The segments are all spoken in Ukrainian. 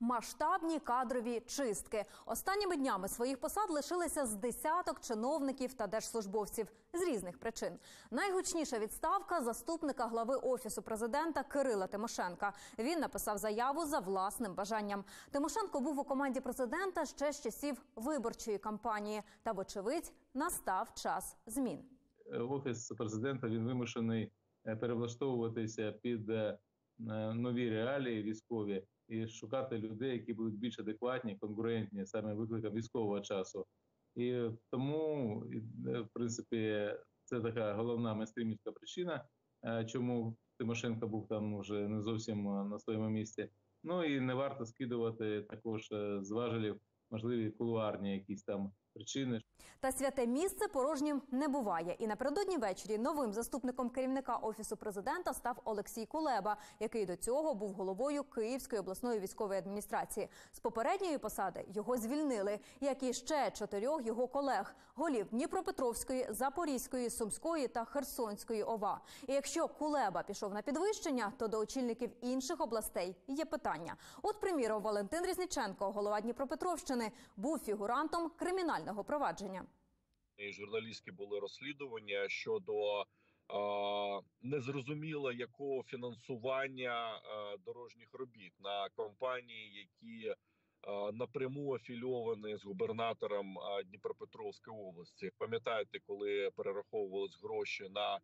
Масштабні кадрові чистки. Останніми днями своїх посад лишилися з десяток чиновників та держслужбовців з різних причин. Найгучніша відставка заступника глави Офісу президента Кирила Тимошенка. Він написав заяву за власним бажанням. Тимошенко був у команді президента ще з часів виборчої кампанії. Та, вочевидь, настав час змін. Офіс президента, він вимушений перевлаштовуватися під нові реалії військові і шукати людей, які будуть більш адекватні, конкурентні саме викликам військового часу. І тому, в принципі, це така головна мейнстрімівська причина, чому Тимошенко був там вже не зовсім на своєму місці. Ну і не варто скидувати також з важелів можливі кулуарні якісь там причини. Та святе місце порожнім не буває. І напередодні ввечері новим заступником керівника Офісу президента став Олексій Кулеба, який до цього був головою Київської обласної військової адміністрації. З попередньої посади його звільнили, як і ще 4 його колег – голів Дніпропетровської, Запорізької, Сумської та Херсонської ОВА. І якщо Кулеба пішов на підвищення, то до очільників інших областей є питання. От, приміром, Валентин Різниченко, голова Дніпропетровщини, був фігурантом кримінального провадження. І журналістські були розслідування щодо незрозуміло якого фінансування дорожніх робіт на компанії, які напряму афільовані з губернатором Дніпропетровської області. Пам'ятаєте, коли перераховувались гроші на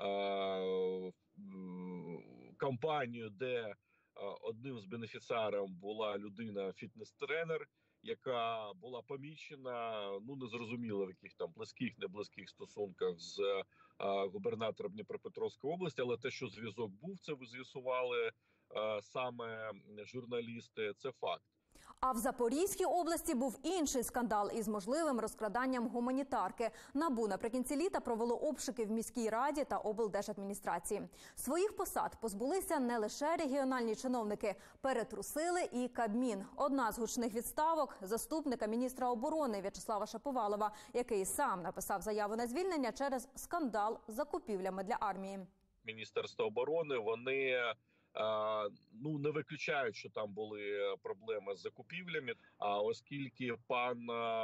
компанію, де одним з бенефіціарів була людина фітнес-тренер, яка була помічена, незрозуміло в яких там близьких, неблизьких стосунках з губернатором Дніпропетровської області, але те, що зв'язок був, це ви з'ясували саме журналісти, це факт. А в Запорізькій області був інший скандал із можливим розкраданням гуманітарки. НАБУ наприкінці літа провело обшуки в міській раді та облдержадміністрації. Своїх посад позбулися не лише регіональні чиновники, перетрусили і Кабмін. Одна з гучних відставок – заступника міністра оборони В'ячеслава Шаповалова, який сам написав заяву на звільнення через скандал з закупівлями для армії. Міністерство оборони, вони не виключають, що там були проблеми з закупівлями, оскільки пан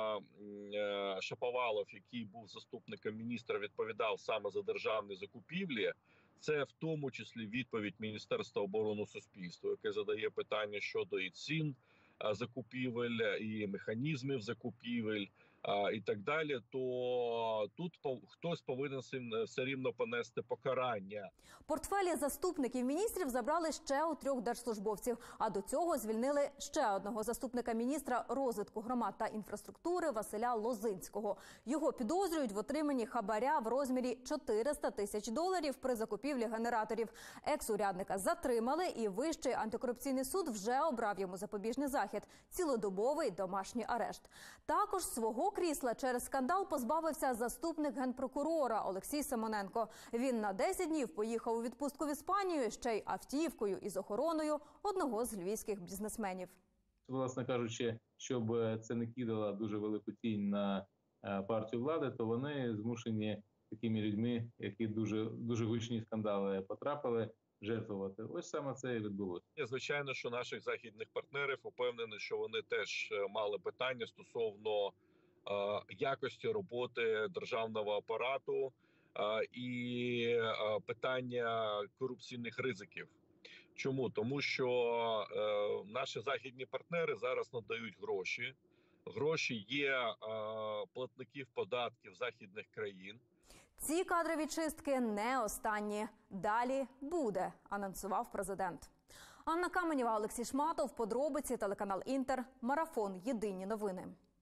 Шаповалов, який був заступником міністра, відповідав саме за державні закупівлі, це в тому числі відповідь Міністерства оборони суспільству, яке задає питання щодо і цін закупівель, і механізмів закупівель, і так далі, то тут хтось повинен все рівно понести покарання. Портфелі заступників міністрів забрали ще у 3 держслужбовців, а до цього звільнили ще одного заступника міністра розвитку громад та інфраструктури Василя Лозинського. Його підозрюють в отриманні хабаря в розмірі $400 тисяч при закупівлі генераторів. Екс-урядника затримали, і Вищий антикорупційний суд вже обрав йому запобіжний захід – цілодобовий домашній арешт. Також свого крісла через скандал позбавився заступник генпрокурора Олексій Симоненко. Він на 10 днів поїхав у відпустку в Іспанію, ще й автівкою із охороною одного з львівських бізнесменів. Власне кажучи, щоб це не кидало дуже велику тінь на партію влади, то вони змушені такими людьми, які дуже гучні скандали потрапили, жертвувати. Ось саме це і відбулося. Звичайно, що наших західних партнерів упевнені, що вони теж мали питання стосовно якості роботи державного апарату і питання корупційних ризиків. Чому? Тому що наші західні партнери зараз надають гроші. Гроші є платників податків західних країн. Ці кадрові чистки не останні. Далі буде, анонсував президент. Анна Каменєва, Олексій Шматов, подробиці, телеканал Інтер, Марафон, єдині новини.